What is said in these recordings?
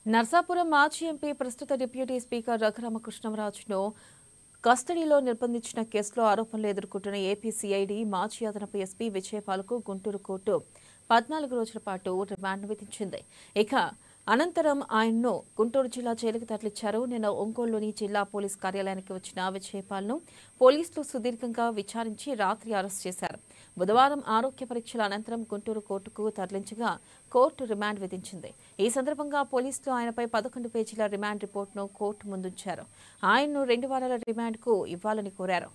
నర్సాపురం మాజీ ఎంపీ ప్రస్తుత deputy speaker రఘురామకృష్ణంరాజును కస్టడీలో నిర్బంధించిన కేసులో ఆరోపణలు ఎదుర్కొంటున్న ఏపీ సిఐడి మాజీ అదనపు ఎస్పీ విజయపాల్కు గుంటూరు కోర్టు 14 రోజుల పాటు రిమాండ్ విధించింది. ఇక అనంతరం ఆయన్ను గుంటూరు జిల్లా జైలుకు తరలించారు. నిన్న ఒంగోలులోని జిల్లా పోలీస్ కార్యాలయానికి వచ్చిన విజయపాల్ను పోలీసులు సుదీర్ఘంగా విచారించి రాత్రి అరెస్ట్ చేశారు. బుధవారం ఆరోగ్య పరీక్షల అనంతరం గుంటూరు కోర్టుకు తరలించగా కోర్టు రిమాండ్ విధించింది. ఈ సందర్భంగా పోలీసులు ఆయనపై 11 పేజీల రిమాండ్ రిపోర్టును కోర్టు ముందుంచారు. ఆయన్ను 2 వారాల రిమాండ్కు ఇవ్వాలని కోరారు.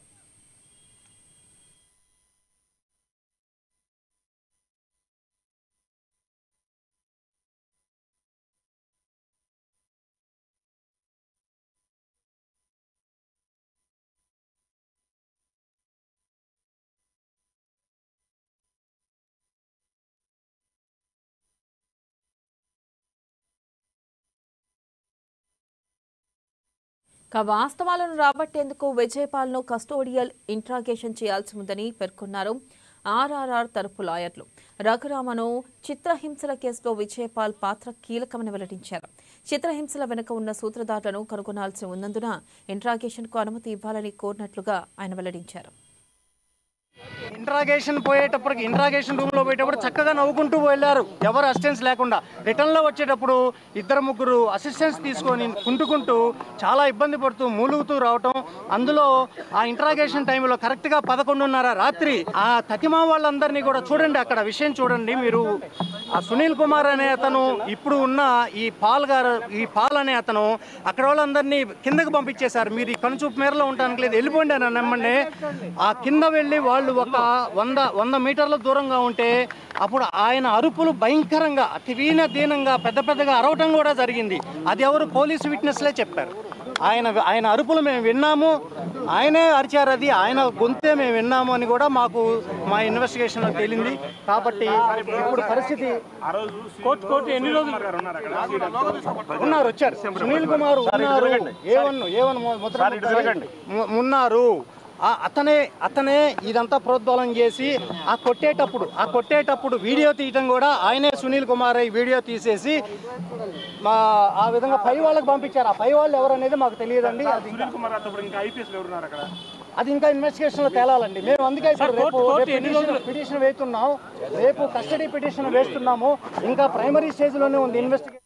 వాస్తవాలను రాబట్టేందుకు విజయపాల్ను కస్టోడియల్ ఇంట్రాగేషన్ చేయాల్సి ఉందని పేర్కొన్నారు ఆర్ఆర్ఆర్ తరపు లాయర్లు. రఘురామను చిత్రహింసల కేసులో విజయపాల్ పాత్ర కీలకమని వెల్లడించారు. చిత్రహింసల వెనుక ఉన్న సూత్రధారులను కనుగొనాల్సి ఉన్నందున ఇంట్రాగేషన్కు అనుమతి ఇవ్వాలని కోరినట్లుగా ఆయన వెల్లడించారు. ఇంట్రాగేషన్ పోయేటప్పటికి ఇంట్రాగేషన్ రూమ్లో పోయేటప్పుడు చక్కగా నవ్వుకుంటూ వెళ్ళారు, ఎవరు అసిస్టెన్స్ లేకుండా. రిటర్న్లో వచ్చేటప్పుడు 2-3 అసిస్టెన్స్ తీసుకొని కుంటుకుంటూ చాలా ఇబ్బంది పడుతూ మూలుగుతూ రావటం. అందులో ఆ ఇంట్రాగేషన్ టైంలో కరెక్ట్గా 11:30 రాత్రి ఆ తతిమా వాళ్ళందరినీ కూడా చూడండి, అక్కడ విషయం చూడండి మీరు. ఆ సునీల్ కుమార్ అనే అతను, ఇప్పుడు ఉన్న ఈ పాల్ అనే అతను అక్కడ వాళ్ళందరినీ కిందకు పంపించేశారు. మీరు ఈ కనుచూపు మేరలో ఉండడానికి లేదు, వెళ్ళిపోండి అని నమ్మండి. ఆ కింద వెళ్ళి వాళ్ళు ఒక 100 మీటర్ల దూరంగా ఉంటే అప్పుడు ఆయన అరుపులు భయంకరంగా దీనంగా పెద్దగా అరవటం కూడా జరిగింది. అది ఎవరు పోలీసు విట్నెస్లే చెప్పారు. ఆయన అరుపులు మేము విన్నాము, ఆయనే అరిచారు, అది ఆయన గొంతే మేము విన్నాము అని కూడా మాకు మా ఇన్వెస్టిగేషన్లో తేలింది. కాబట్టి ఇప్పుడు పరిస్థితి కోర్టు ఎన్ని రోజులు ఉన్నారు, వచ్చారు సునీల్ కుమార్ ఉన్నారు, ఉన్నారు. అతనే ఇదంతా ప్రోద్బలం చేసి ఆ కొట్టేటప్పుడు వీడియో తీయటం కూడా ఆయనే. సునీల్ కుమార్ వీడియో తీసేసి ఆ విధంగా పై వాళ్ళకి పంపించారు. ఆ పై వాళ్ళు ఎవరు అనేది మాకు తెలియదండి. అది ఇంకా ఇన్వెస్టిగేషన్ లో తేలాలండి. మేము అందుకే పిటిషన్ వేస్తున్నాం, రేపు కస్టడీ పిటిషన్ వేస్తున్నాము. ఇంకా ప్రైమరీ స్టేజ్ లోనే ఉంది ఇన్వెస్టిగేషన్.